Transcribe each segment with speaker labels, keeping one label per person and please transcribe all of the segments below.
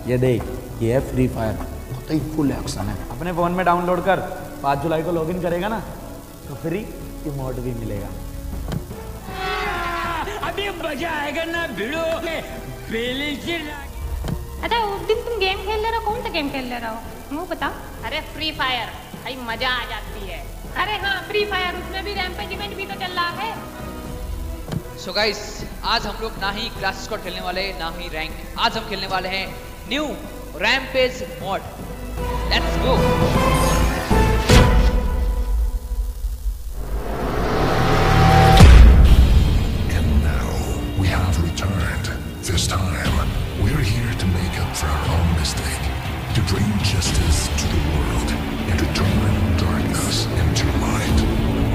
Speaker 1: ये देख, ये है फ्री फायर, बहुत ही फुल एक्शन है। अपने फ़ोन में डाउनलोड कर, 5 जुलाई को लॉगिन करेगा ना तो फ्री इमोट भी मिलेगा।
Speaker 2: अभी मजा आएगा ना भिड़ो।
Speaker 3: अच्छा उस दिन तुम गेम खेल ले रहे हो, कौन सा गेम खेल ले रहे हो वो बता।
Speaker 4: अरे फ्री फायर, भाई मजा आ जाती है।
Speaker 3: अरे हाँ फ्री फायर, उसमें भी रैम्पेज इवेंट भी तो चल रहा है।
Speaker 5: सो गाइस, आज हम लोग ना ही क्लास स्क्वाड खेलने वाले ना ही रैंक, आज हम खेलने वाले हैं new rampage mode. Let's go.
Speaker 6: This time, we're here to make up for our own mistake, to bring justice to the world, and to turn darkness into light.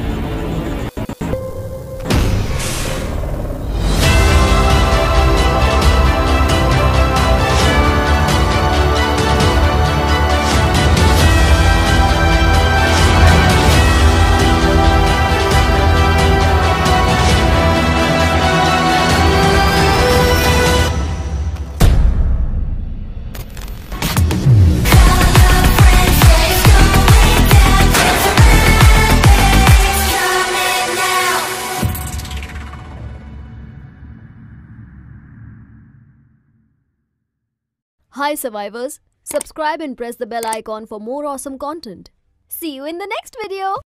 Speaker 7: Hi survivors, subscribe and press the bell icon for more awesome content. See you in the next video.